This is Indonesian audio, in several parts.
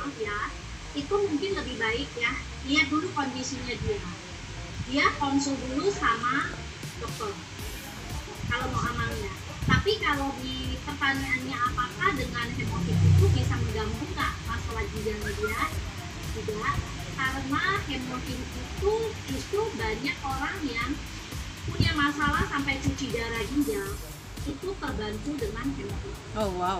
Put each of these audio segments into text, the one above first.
ya, itu mungkin lebih baik ya, lihat dulu kondisinya dia. Dia konsul dulu sama dokter kalau mau amalnya. Tapi kalau di pertanyaannya apakah dengan hemofil itu bisa mengganggu nggak masalah ginjalnya dia? Tidak, karena hemofil itu justru banyak orang yang punya masalah sampai cuci darah ginjal itu terbantu dengan hemofil. Oh wow.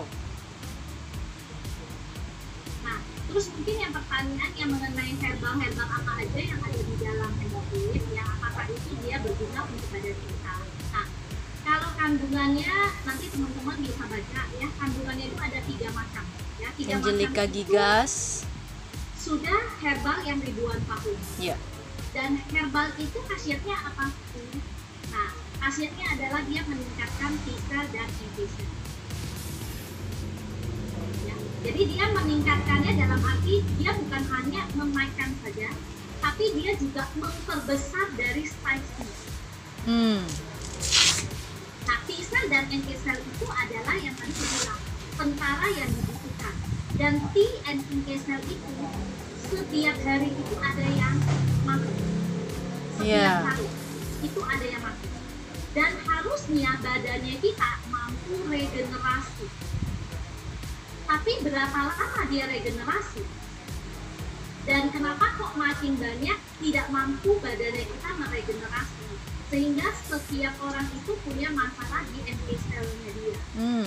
Nah, terus mungkin yang pertanyaan yang mengenai herbal apa aja yang ada di dalam hemofil, yang apakah itu dia berguna untuk badan kita? Nah, kalau kandungannya nanti teman-teman bisa baca ya, kandungannya itu ada 3 macam ya. 3 Angelica macam gigas sudah herbal yang ribuan tahun. ya. Dan herbal itu khasiatnya apa sih? Nah, khasiatnya adalah dia meningkatkan T-cell dan NK-cell. Ya, jadi dia meningkatkannya dalam arti dia bukan hanya menaikkan saja, tapi dia juga memperbesar dari size-nya. Nah, T-cell dan NK-cell itu adalah yang tadi saya bilang, tentara yang dibutuhkan. Dan T and NK-cell itu setiap hari itu ada yang mati. Setiap hari itu ada yang mati. Dan harusnya badannya kita mampu regenerasi. Tapi berapa lama dia regenerasi? Dan kenapa kok makin banyak tidak mampu badannya kita meregenerasi? Sehingga setiap orang itu punya masalah di NK-cell-nya dia.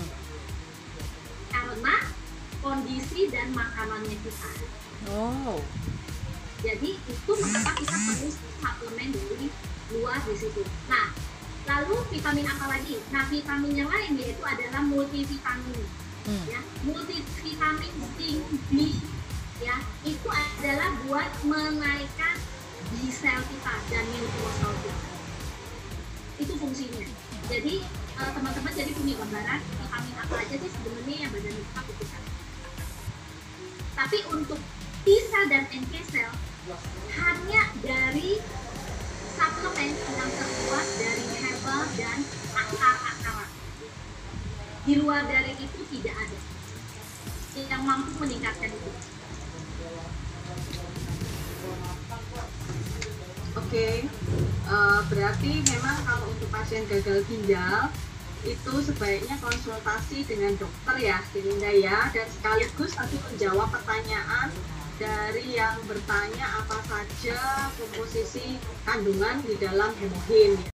Karena kondisi dan makanannya kita. Oh. Jadi itu mengapa kita perlu suplemen dari luar di situ. Nah, lalu vitamin apa lagi? Nah, vitamin yang lain yaitu adalah multivitamin. Ya, multivitamin zinc B ya, itu adalah buat menaikkan B sel kita dan neutrophil kita. Itu fungsinya. Jadi teman-teman jadi punya gambaran vitamin apa aja sih sebenarnya yang badan kita butuhkan. Tapi untuk T-cell dan NK-cell hanya dari suplemen yang terbuat dari herbal dan akar-akaran. Di luar dari itu tidak ada yang mampu meningkatkan itu. Oke, berarti memang kalau untuk pasien gagal ginjal itu sebaiknya konsultasi dengan dokter ya, Linda ya, dan sekaligus nanti menjawab pertanyaan dari yang bertanya apa saja komposisi kandungan di dalam hemoglobin.